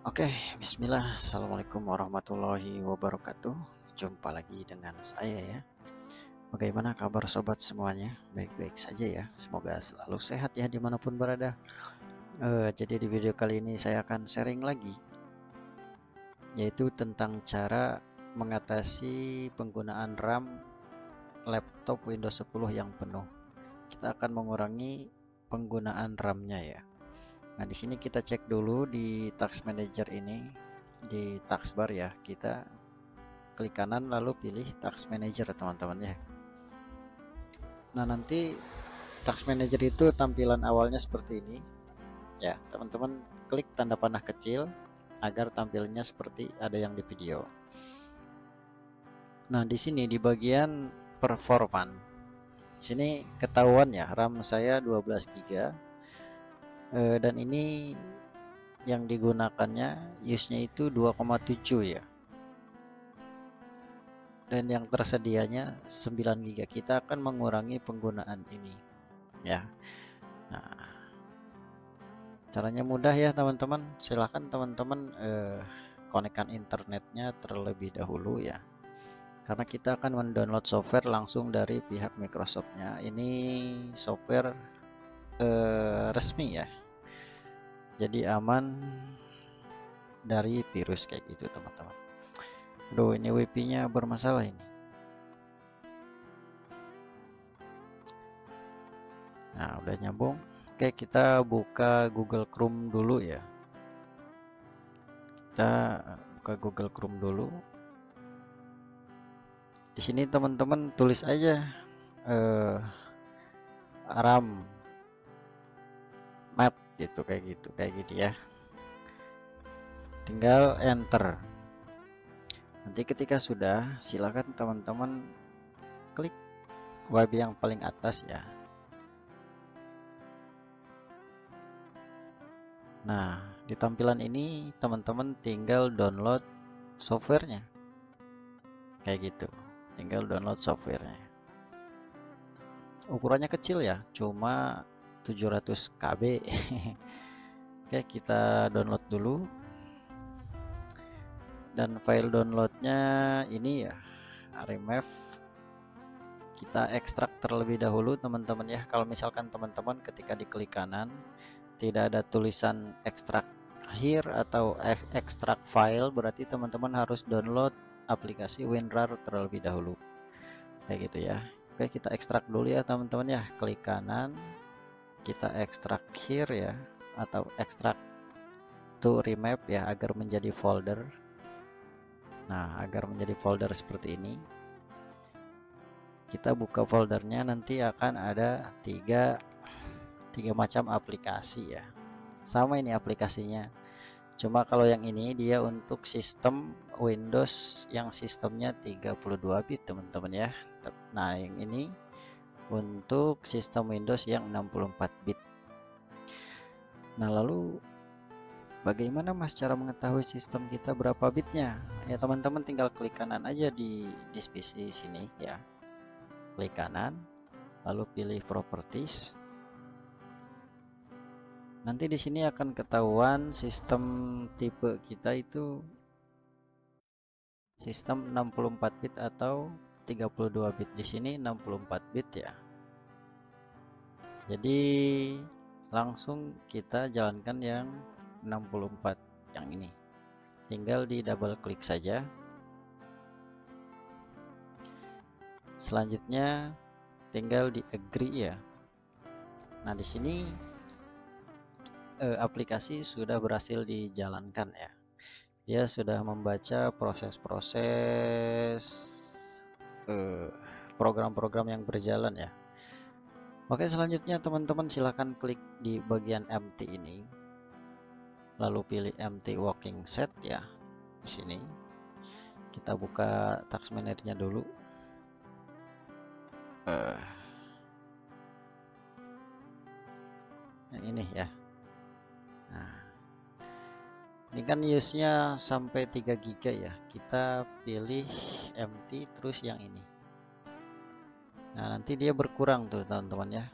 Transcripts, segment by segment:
Oke, bismillah. Assalamualaikum warahmatullahi wabarakatuh. Jumpa lagi dengan saya ya. Bagaimana kabar sobat semuanya? Baik-baik saja ya. Semoga selalu sehat ya dimanapun berada. Jadi di video kali ini saya akan sharing lagi, yaitu tentang cara mengatasi penggunaan RAM laptop Windows 10 yang penuh. Kita akan mengurangi penggunaan RAM-nya ya. Nah, di sini kita cek dulu di Task Manager ini, di taskbar ya. Kita klik kanan lalu pilih Task Manager teman-teman ya. Nah, nanti Task Manager itu tampilan awalnya seperti ini ya. Teman-teman klik tanda panah kecil agar tampilnya seperti ada yang di video. Nah, di sini di bagian performance, sini ketahuan ya RAM saya 12 GB, dan ini yang digunakannya use-nya itu 2,7 ya. Dan yang tersedianya 9 GB. Kita akan mengurangi penggunaan ini ya. Nah, caranya mudah ya teman-teman. Silahkan teman-teman konekkan internetnya terlebih dahulu ya, karena kita akan mendownload software langsung dari pihak Microsoftnya. Ini software resmi ya, jadi aman dari virus kayak gitu teman-teman. Aduh, ini WiFi nya bermasalah ini. Nah, udah nyambung. Oke, kita buka Google Chrome dulu ya. Kita buka Google Chrome dulu. Di sini teman-teman tulis aja RAM map gitu, kayak gitu ya. Tinggal enter. Nanti ketika sudah, silakan teman-teman klik web yang paling atas ya. Nah, di tampilan ini teman-teman tinggal download softwarenya. Kayak gitu. Tinggal download softwarenya. Ukurannya kecil ya, cuma 700 KB. Oke, kita download dulu. Dan file downloadnya ini ya, RMF. Kita ekstrak terlebih dahulu teman-teman ya. Kalau misalkan teman-teman ketika diklik kanan tidak ada tulisan ekstrak here atau ekstrak file, berarti teman-teman harus download aplikasi WinRAR terlebih dahulu, kayak gitu ya. Oke, kita ekstrak dulu ya teman-teman ya. Klik kanan, kita ekstrak here ya, atau ekstrak to remap ya, agar menjadi folder. Nah, agar menjadi folder seperti ini, kita buka foldernya. Nanti akan ada tiga macam aplikasi ya. Sama ini aplikasinya, cuma kalau yang ini dia untuk sistem Windows yang sistemnya 32 bit teman-teman ya. Nah, yang ini untuk sistem Windows yang 64 bit. Nah, lalu bagaimana Mas cara mengetahui sistem kita berapa bitnya? Ya teman-teman tinggal klik kanan aja di PC sini ya. Klik kanan, lalu pilih properties. Nanti di sini akan ketahuan sistem tipe kita itu sistem 64 bit atau 32 bit. Di sini 64 bit ya. Jadi langsung kita jalankan yang 64 yang ini. Tinggal di double klik saja. Selanjutnya tinggal di agree ya. Nah, di sini aplikasi sudah berhasil dijalankan ya. Dia sudah membaca proses-proses program-program yang berjalan ya. Oke, selanjutnya teman-teman silahkan klik di bagian empty ini, lalu pilih empty working set ya. Di sini kita buka task manager dulu. Yang ini ya. Nah, ini kan use-nya sampai 3 GB ya. Kita pilih empty terus yang ini. Nah, nanti dia berkurang tuh teman-teman ya.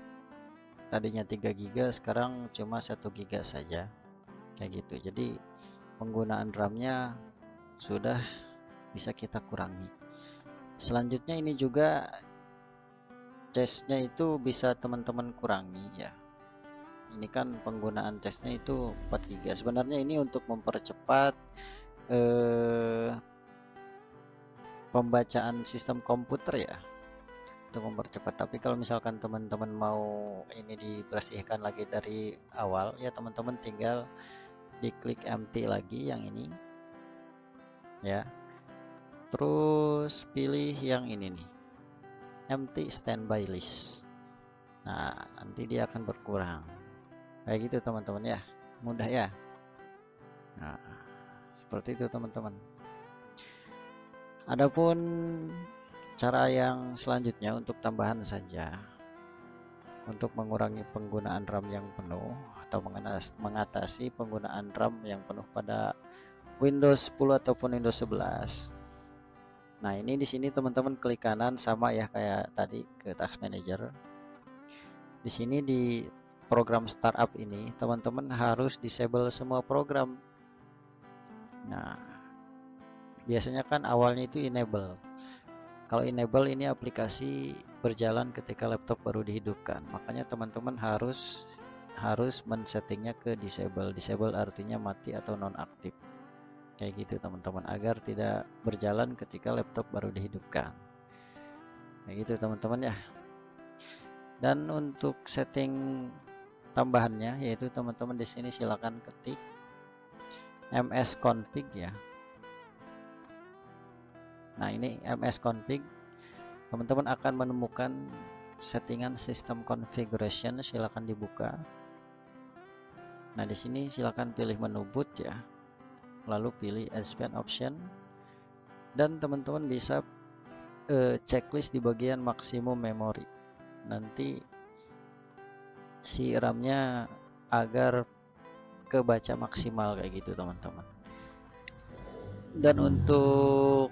Tadinya 3 GB, sekarang cuma 1 GB saja. Kayak gitu. Jadi penggunaan RAM-nya sudah bisa kita kurangi. Selanjutnya ini juga cache-nya itu bisa teman-teman kurangi ya. Ini kan penggunaan cache-nya itu 4 GB. Sebenarnya ini untuk mempercepat pembacaan sistem komputer ya, untuk mempercepat. Tapi kalau misalkan teman-teman mau ini dibersihkan lagi dari awal ya, teman-teman tinggal diklik empty lagi yang ini ya, terus pilih yang ini nih, empty standby list. Nah nanti dia akan berkurang kayak gitu teman-teman ya, mudah ya. Nah seperti itu teman-teman. Adapun cara yang selanjutnya untuk tambahan saja, untuk mengurangi penggunaan RAM yang penuh atau mengatasi penggunaan RAM yang penuh pada Windows 10 ataupun Windows 11. Nah, ini di sini teman-teman klik kanan sama ya kayak tadi ke Task Manager. Di sini di program startup ini teman-teman harus disable semua program. Nah, biasanya kan awalnya itu enable. Kalau enable ini aplikasi berjalan ketika laptop baru dihidupkan. Makanya teman-teman harus men-settingnya ke disable. Disable artinya mati atau nonaktif. Kayak gitu teman-teman, agar tidak berjalan ketika laptop baru dihidupkan. Kayak gitu teman-teman ya. Dan untuk setting tambahannya yaitu teman-teman di sini silakan ketik msconfig ya. Nah, ini msconfig, teman-teman akan menemukan settingan sistem configuration, silakan dibuka. Nah, di sini silakan pilih menu boot ya. Lalu pilih expand option dan teman-teman bisa checklist di bagian maksimum memori. Nanti si RAM-nya agar kebaca maksimal kayak gitu teman-teman. Dan untuk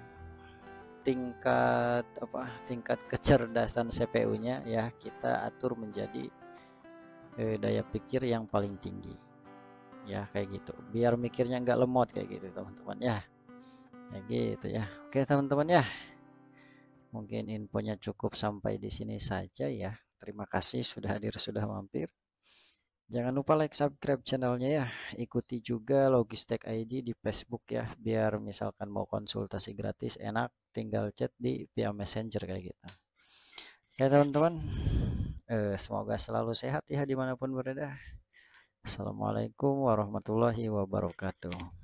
tingkat kecerdasan CPU-nya ya, kita atur menjadi daya pikir yang paling tinggi ya, kayak gitu, biar mikirnya nggak lemot kayak gitu teman-teman ya, kayak gitu ya. Oke teman-teman ya, mungkin infonya cukup sampai di sini saja ya. Terima kasih sudah hadir, sudah mampir. Jangan lupa like, subscribe channelnya ya. Ikuti juga Logistek ID di Facebook ya, biar misalkan mau konsultasi gratis enak, tinggal chat di via Messenger kayak gitu. Oke teman-teman, semoga selalu sehat ya dimanapun berada. Assalamualaikum warahmatullahi wabarakatuh.